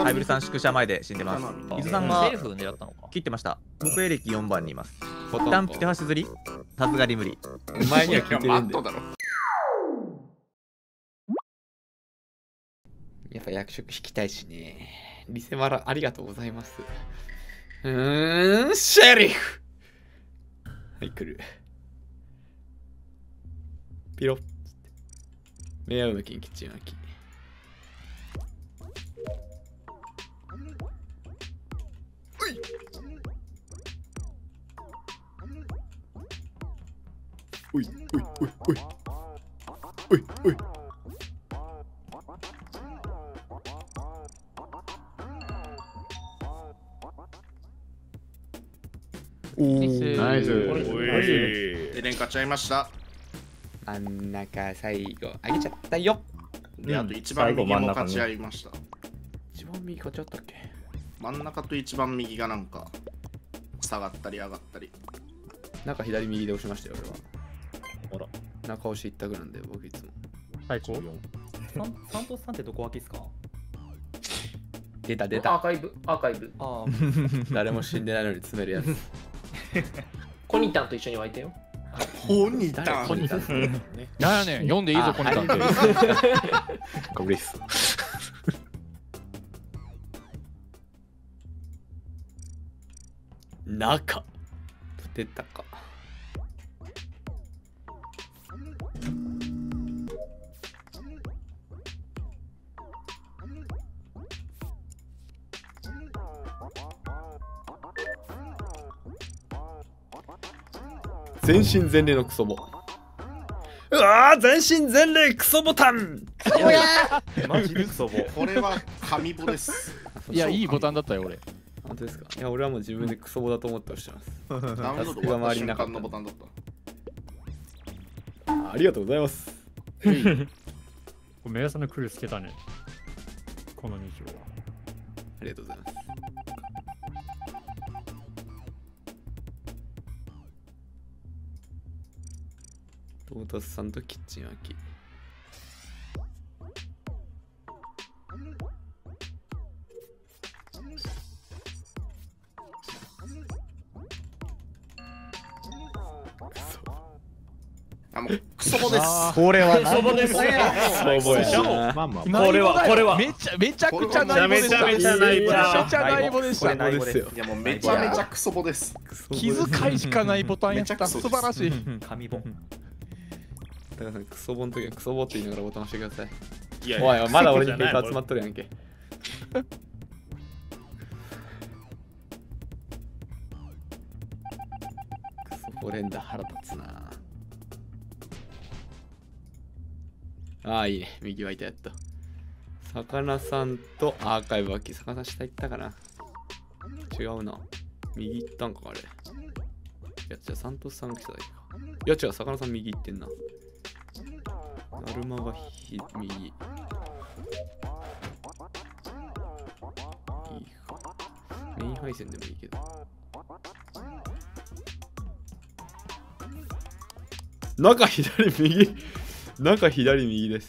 ハイブルさん宿舎前で死んでます。伊豆さんがセーフ狙ったのか。 切ってました。僕エレキ4番にいます。一旦プテハシ釣りさすがに無理。 お前には聞いてるんだよ。やっぱ役職引きたいしね。リセマラありがとうございます。シェリフ。はい、来る。ピロッ。メアウのキンキッチン脇。おいおいおいおいおいおい。 ナイス。 エレン勝っちゃいました。 真ん中最後上げちゃったよ。 で、あと一番右も勝ち合いました。 一番右勝ち合ったっけ？ 真ん中と一番右がなんか下がったり上がったり。 中左右で押しましたよ、俺は。 あら。 中押し一択なんで、僕いつも。 最高。 サントスさんってどこ脇っすか？ 出た出た。 アーカイブ、アーカイブ。 ああ、 誰も死んでないのに詰めるやつ。 コニタンと一緒に湧いたよ。 コニタン。 なんやねん、読んでいいぞ、このなんて。嬉しそう。 中。出たか。全身全霊のクソボ。うわー、全身全霊クソボタン。 マジでクソボ。 これは神ボです。 いや、いいボタンだったよ、俺。 本当ですか？いや、俺はもう自分でクソボだと思って押してます。 ダウンロード終わった瞬間のボタンだった。 ありがとうございます。 メガさんのクルーつけたね。この2票は。 ありがとうございます。トータスさんとキッチン脇。 あ、もうクソボです。 これはクソボです。 クソボやな。 まあまあ、 これはめちゃくちゃナイボでした。 めちゃめちゃナイボめちゃめちゃナイボでした。 ナイボですよ。 いやもうめちゃめちゃクソボです。 気遣いしかないボタンやった。素晴らしい。 神ボ。 高橋さん、クソボの時はクソボって言いながらボタン押してください。 いやおいおい、まだ俺にペーパー集まっとるやんけ。クソボ連打腹立つな。ああ、いいね。右はいたやっと。魚さんとアーカイブ脇。魚さん下行ったかな。違うな。右行ったんか、あれ。いや、じゃあサントスさんが来ただけか。いや、違う、魚さん右行ってんな。だるまが右。いいか。メイン配線でもいいけど。中左右。中左右です。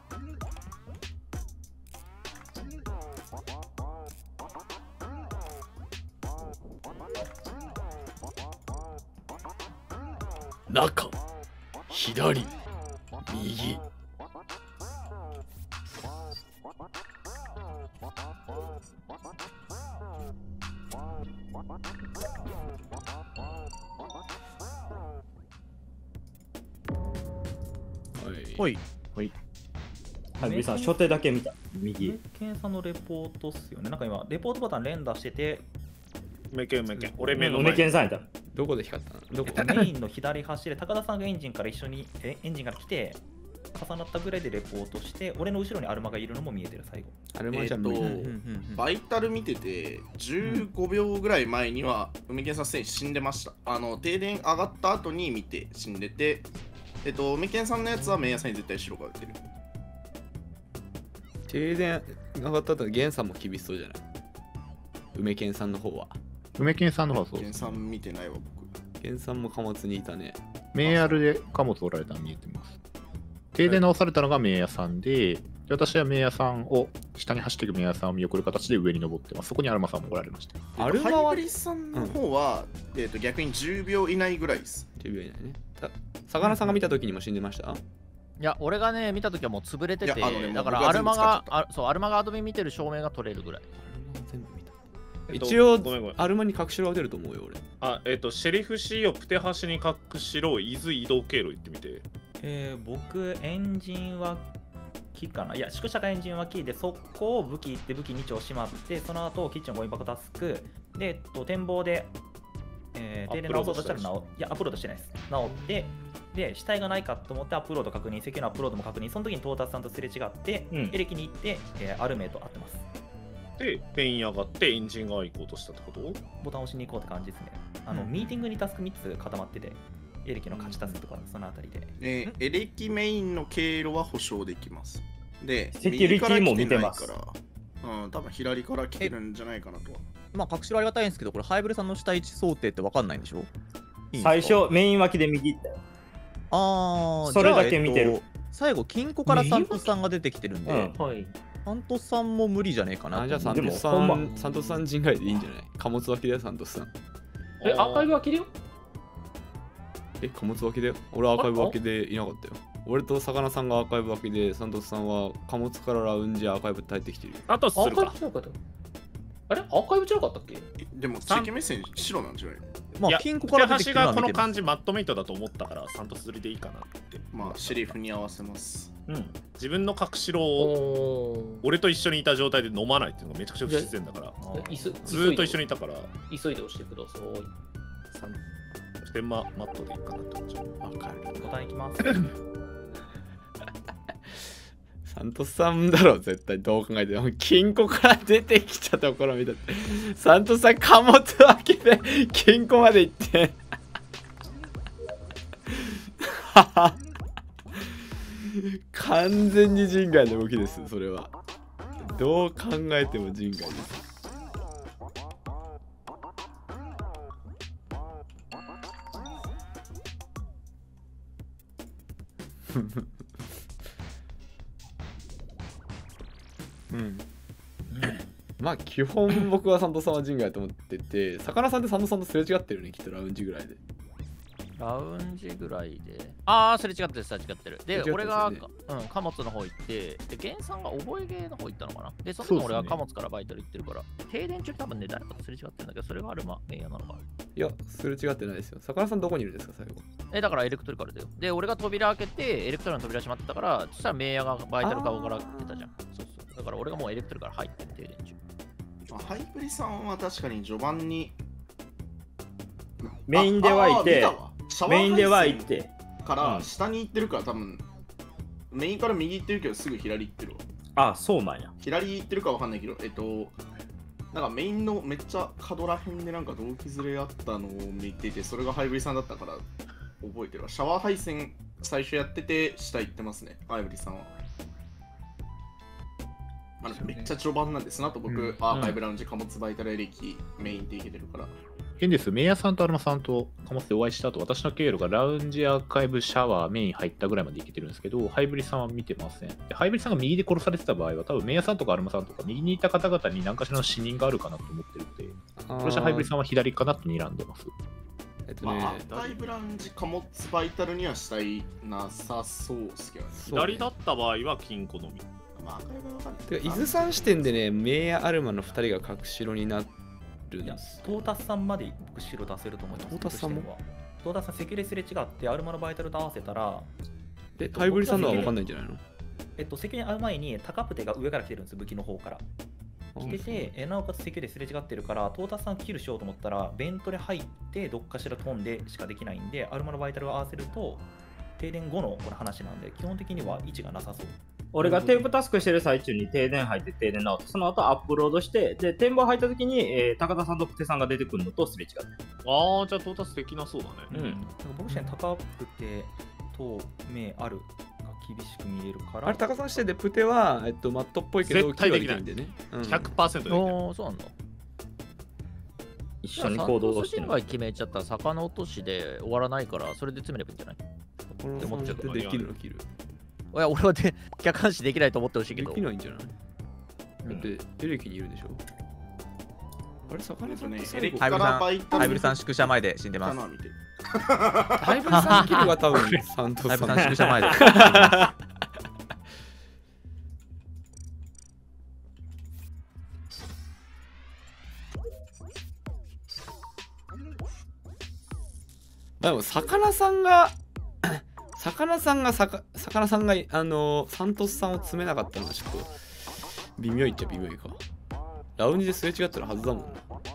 中左右。 ほい。 はい、B さん、初手だけ見た。右。 ケンさんのレポートっすよね。なんか今、レポートボタン連打してて、 俺目の前。梅健さんやった。 どこで光ったの？どこ？ メインの左端で高田さんがエンジンから一緒にエンジンから来て重なったぐらいでレポートして、俺の後ろにアルマがいるのも見えてる。最後アルマじゃ無理。 バイタル見てて15秒ぐらい前には梅健さん選手死んでました。停電上がった後に見て死んでて、梅健さんのやつは麺屋さんに絶対白が打ってる。 停電上がった後、ゲンさんも厳しそうじゃない？梅健さんの方は。 梅健さんの方はそう。 梅健さん見てないわ僕。 ゲンさんも貨物にいたね。 メイヤルで貨物おられたの見えてます。停電直されたのがメイヤさんで、 で私は名屋さんを、下に走っていく名屋さんを見送る形で上に登ってます。そこにアルマさんもおられました。 ハアルマはイブリさんの方は、逆に10秒以内ぐらいです。 10秒以内ね。魚さんが見た時にも死んでました？ いや、俺がね、見たときはもう潰れてて、 いやねだからアルマが、アルマがアドビン見てる証明が取れるぐらい。 全部見た。一応ごめんごめん、 アルマに隠しろが出ると思うよ、俺。 シェリフ C をプテ端に隠しろ、伊豆移動経路行ってみて。 僕、エンジン脇かな。いや、宿舎がエンジン脇で、そこを武器行って武器2丁しまって、その後、キッチンのゴミ箱タスク、で、展望で、停電直そうとしたらいや、アップロードしてないです。直って、で、死体がないかと思ってアップロード確認、石油のアップロードも確認、その時にトータスさんとすれ違って、エレキに行って、アルメイと会ってます。 で、ペイン上がってエンジン側行こうとしたってこと？ ボタン押しに行こうって感じですね。ミーティングにタスク3つ固まってて、エレキの勝ちタスクとか、そのあたりで。 エレキメインの経路は保証できます。で、 セキュリティも見てます。 多分左から来てるんじゃないかなとは。 まあ、隠しろありがたいんですけど、これ、ハイブルさんの下位置想定って分かんないんでしょ？ 最初、メイン脇で右行ったよ。それだけ見てる。 最後、金庫からサントスさんが出てきてるんで、 はい。 サントスさんも無理じゃねえかな。 じゃあサントスさん陣外でいいんじゃない？貨物脇だよ、サントスさん。 アーカイブ脇だよ。 貨物脇だよ。俺アーカイブ脇でいなかったよ。俺と魚さんがアーカイブ脇で、サントスさんは貨物からラウンジアーカイブって入ってきてるよ。 あとするか。 あれアーカイブじゃなかったっけ？ でも、チェキ目線白なんじゃないの？ まあ、金庫から出てきてるのは見てます。 がこの感じマットメイトだと思ったから、サントス釣りでいいかなって。 まあ、シェリフに合わせます。 自分の隠しろを俺と一緒にいた状態で飲まないっていうのがめちゃくちゃ不自然だから。ずーっと一緒にいたから。 急いで押してください。 普天間マットでいいかなと思っちゃう。 ボタン行きます。 サントスさんだろ、絶対どう考えても。金庫から出てきたところ見たって。サントスさん貨物脇で金庫まで行って。完全に人外の動きです、それは。どう考えても人外です。まあ基本僕はサントさんは人外だと思ってて、魚さんってサントさんとすれ違ってるね、きっとラウンジぐらいで。 ラウンジぐらいで。ああ、すれ違ってる、すれ違ってる。で、俺が、貨物の方行って、で、ゲンさんが覚えゲーの方行ったのかな。で、その時俺は貨物からバイタル行ってるから、停電中多分ね、誰かとすれ違ってるんだけど、それがアルマメイヤーなのかな。 いや、すれ違ってないですよ。魚さんどこにいるんですか、最後。 だからエレクトリカルだよ。で、俺が扉開けて、エレクトリカルの扉閉まってたから、そしたらメイヤーがバイタル側から来てたじゃん。そうそう。だから俺がもうエレクトリカル入ってる、停電中。 ハイブリさんは確かに序盤にメインではいて、メインではいてから下に行ってるから、多分メインから右行ってるけどすぐ左行ってるわ。あ、そうなんや。 左行ってるかわかんないけど、なんかメインのめっちゃ角らへんでなんか動機ずれあったのを見てて、それがハイブリさんだったから覚えてるわ。シャワー配線最初やってて下行ってますね、ハイブリさんは。めっちゃ序盤なんです。その後僕、アーカイブラウンジ、貨物バイタルエレキ、メインっていけてるから。 変です。メイヤーさんとアルマさんと貨物でお会いした後、私の経路がラウンジ、アーカイブ、シャワー、メイン入ったぐらいまでいけてるんですけど、ハイブリさんは見てません。でハイブリさんが右で殺されてた場合は、多分メイヤーさんとかアルマさんとか、右にいた方々に何かしらの死人があるかなと思ってるので、私はハイブリさんは左かなと睨んでます。 アーカイブラウンジ、貨物バイタルにはしたいなさそうですけどね。 左だった場合は金庫のみ。 てか伊豆山視点でね、メイヤーアルマの2人が隠しろになるんです。 トータスさんまで僕白出せると思います。 トータスさんもトータスさんセキュレすれ違ってアルマのバイタルと合わせたら、 ハイブリさんのは分かんないんじゃないの？ セキュレ会う前に高プテが上から来てるんです、武器の方から。来てて、なおかつセキュレすれ違ってるから、トータスさんキルしようと思ったら、ベントで入ってどっかしら飛んでしかできないんで、アルマのバイタルを合わせると、停電後のこの話なんで、基本的には位置がなさそう。 俺がテープタスクしてる最中に停電入って停電直って、その後アップロードして、で、展望入った時に、高田さんとプテさんが出てくるのとすれ違って。 ああ、じゃあトータスできなそうだね。 僕自身高プテと目あるが厳しく見えるから。 あれ、高さん視点でプテは、マットっぽいけど、 絶対できないんでね。 100% できない。 そうなんだ。 一緒に行動してる。決めちゃったら魚落としで終わらないから、それで詰めればいいんじゃない？ って思っちゃう。できるの切る。 いや、俺はで客観視できないと思ってほしいけど。 できないんじゃない？だってエレキにいるでしょ。あれ、魚さんって最後エレキからバイタルハイブリさん宿舎前で死んでます。 見てハイブリさんキルは多分サントさん。 ハイブリさん宿舎前で。 でも魚さんがサントスさんを詰めなかったのはちょっと微妙いっちゃ微妙いか。ラウンジですれ違ってるはずだもんな。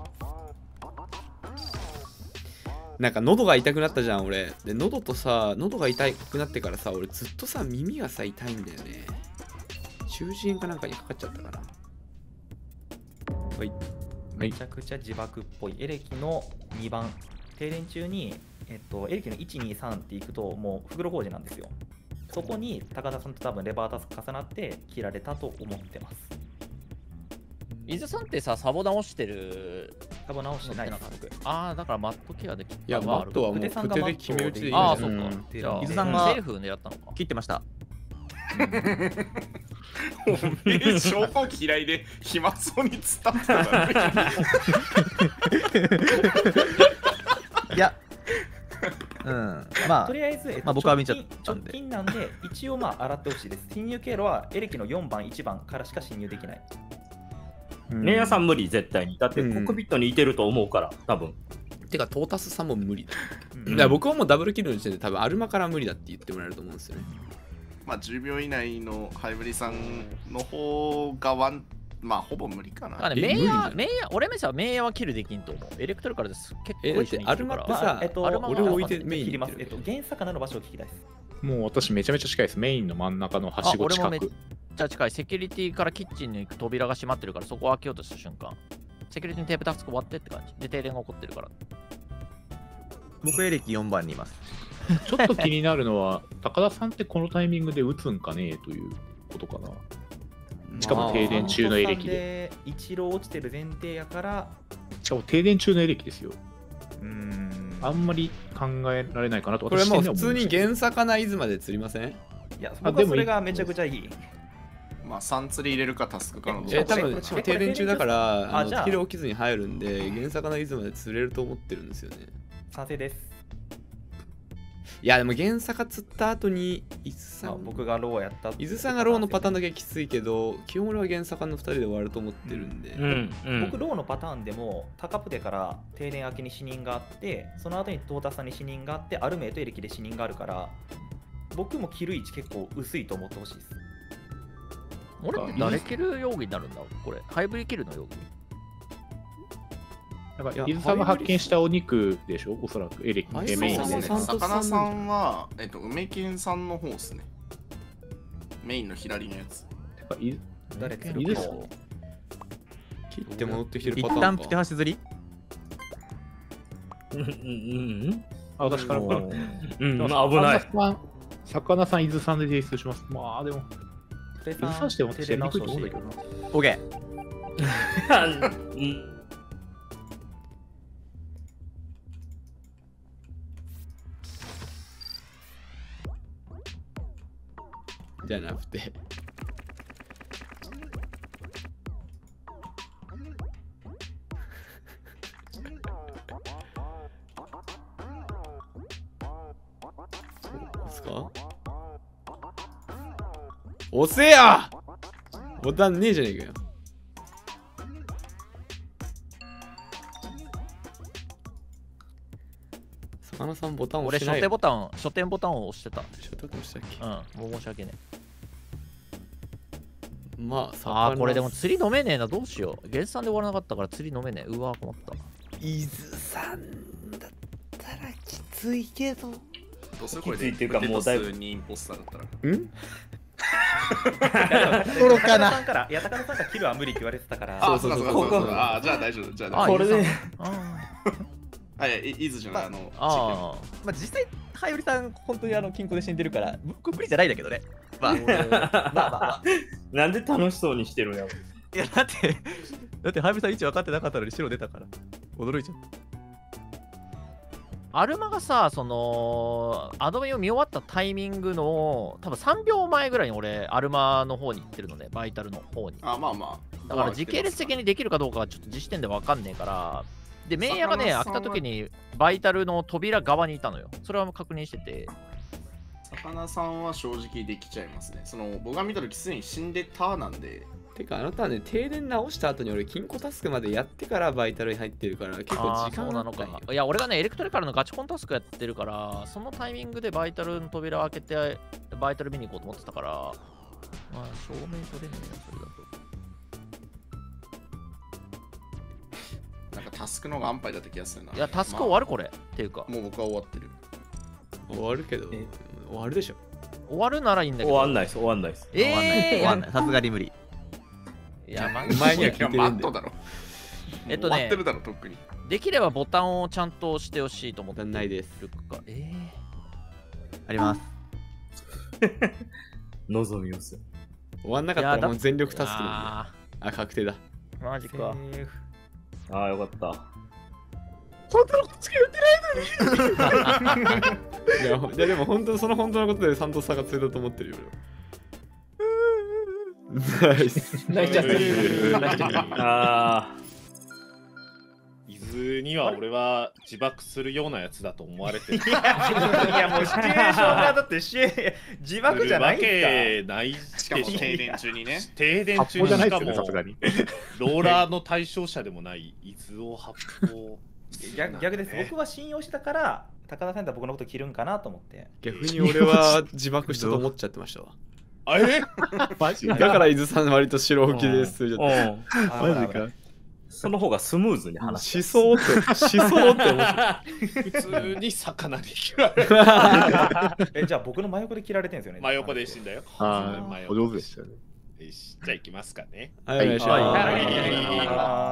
なんか喉が痛くなったじゃん俺。で喉が痛くなってからさ、俺ずっとさ耳がさ痛いんだよね。中耳炎かなんかにかかっちゃったかな。はい。 めちゃくちゃ自爆っぽい。エレキの2番停電中にエレキの123っていくともう袋工事なんですよ。そこに高田さんと多分レバータス重なって切られたと思ってます。 伊豆さんってさ、サボ直してる。 サボ直してないです。 ああ、だからマットケアできた。 いや、マットはもうプテで決め打ちでいい。 ああ、そっか。 じゃあ伊豆さんがセーフ狙ったのか。 切ってました。 証拠嫌いで暇そうに伝ったからね。 いや、まあとりあえず、 僕は見ちゃったんで。 直近なんで、一応洗ってほしいです。侵入経路はエレキの4番、1番からしか侵入できない。 メイヤーさん無理、絶対に。だってコックピットにいてると思うから、多分。 てか、トータスさんも無理だ。だから僕はもうダブルキルの時点で多分アルマから無理だって言ってもらえると思うんですよね。 まあ10秒以内のハイブリさんの方がまあほぼ無理かな。 メイヤー、俺目線はメイヤーはキルできんと思う。エレクトルからです結構一緒にアルマってさ、俺を置いてメインに切ります。原魚の場所を聞きたいです。 もう私めちゃめちゃ近いです。メインの真ん中のはしご近く。 じゃあ近い。セキュリティからキッチンに行く扉が閉まってるから、そこを開けようとした瞬間、セキュリティのテープタスク終わってって感じで停電が起こってるから。 僕エレキ4番にいます。 ちょっと気になるのは高田さんってこのタイミングで撃つんかねえということかな。しかも停電中のエレキで。 一浪落ちてる前提やから。 しかも停電中のエレキですよ。あんまり考えられないかなと。 これもう普通に原魚伊豆まで釣りません？ いや、僕はそれがめちゃくちゃいい。 まあ3釣り入れるかタスクかの。 多分停電中だからキル起きずに入るんで原魚伊豆まで釣れると思ってるんですよね。 賛成です。 いやでも原作釣った後に伊豆さん、 僕がローやった伊豆さんがローのパターンだけきついけど、基本俺は原作の2人で終わると思ってるんで、 僕ローのパターンでも高プテから停電明けに死人があって、その後にトータスさんに死人があって、アルメイとエレキで死人があるから、僕もキル位置結構薄いと思ってほしいです。 俺って誰キル容疑になるんだこれ。ハイブリキルの容疑。 なんか伊豆さんが発見したお肉でしょ、おそらくエレキのメインで。 魚さんは、梅健さんの方ですね。メインの左のやつ。 誰か伊豆さん切って戻ってきてるパターンか。 一旦プテ橋釣り。 あ、私から。危ない。 魚さん、伊豆さんで提出します。まあでも、伊豆さんしても私やりにくいと思うんだけどな。 オッケー。 じゃなくてですか？押せや！ボタンねえじゃねえかよ。魚さんボタン押してない。 俺初手ボタンを押してた。 初手ボタン押したっけ？ もう申し訳ねえ。 まあ、 これでも釣り飲めねえな、どうしよう。原産で終わらなかったから釣り飲めねえ。うわ、困った。 伊豆さんだったらきついけど。 どうするこれでっていうかもうだいぶにインポスターだった愚ら。 かな。 いや、高田さんからキルは無理って言われてたから。 あ、そう。あ、じゃあ大丈夫。じゃあこれで。 あ、いや、伊豆じゃない、 まあ実際、ハイブリさん、本当に金庫で死んでるから、僕無理じゃないんだけどね。まあ。 なんで楽しそうにしてるんやろ。 いや、だってハイブリさん位置分かってなかったのに白出たから、驚いちゃっアルマがさ、そのアドミを見終わったタイミングの多分3秒前ぐらいに俺アルマの方に行ってるので、バイタルの方に。 あ、まあまあ。 だから時系列的にできるかどうかはちょっと実時点で分かんねえから、でメイヤがね開けた時にバイタルの扉側にいたのよ。それは確認してて、 魚さんは正直できちゃいますね。その僕が見た時すでに死んでたなんで。 てかあなたはね、停電直した後に俺金庫タスクまでやってからバイタルに入ってるから結構時間があったんよ。 いや俺がねエレクトリカルのガチコンタスクやってるから、そのタイミングでバイタルの扉を開けてバイタル見に行こうと思ってたから、まあ証明取れねえなそれだと。なんかタスクの方が安牌だった気がするな。 いやタスク終わるこれ、っていうかもう僕は終わってる。 終わるけど、終わるでしょ。 終わるならいいんだけど。 終わんないです、終わんないです。 終わんない。さすがに無理。 いや、 前には聞いてるんだよ。 だろ。 終わってるだろ、特に。 できればボタンをちゃんと押してほしいと思ってる。 ないです。 あります。 望みます。 終わんなかったらもう全力タスクなんで。あ、確定だ。 マジか。 ああ、よかった。 本当のことしか言ってないのに。 いやでも本当その本当のことでサントスさんが釣れたと思ってるよ。ナイス。 泣いちゃってる。泣いちゃってる。ああ。 伊豆には俺は自爆するようなやつだと思われてる。いやもうシチュエーションがだって自爆じゃないんですか。ないしかも停電中にね。 停電中にしかもさすがにローラーの対象者でもない伊豆を発砲。 逆です。僕は信用したから高田さんとは僕のこと切るんかなと思って。 逆に俺は自爆したと思っちゃってましたわ。 マジだから伊豆さん割と白置きです。 マジか。 その方がスムーズに話しそうって思普通に魚に切られる。 じゃあ僕の真横で切られてるんですよね。 真横で死んだよ。 お上手でしたよね。 じゃあ行きますかね。 はい、お願いします。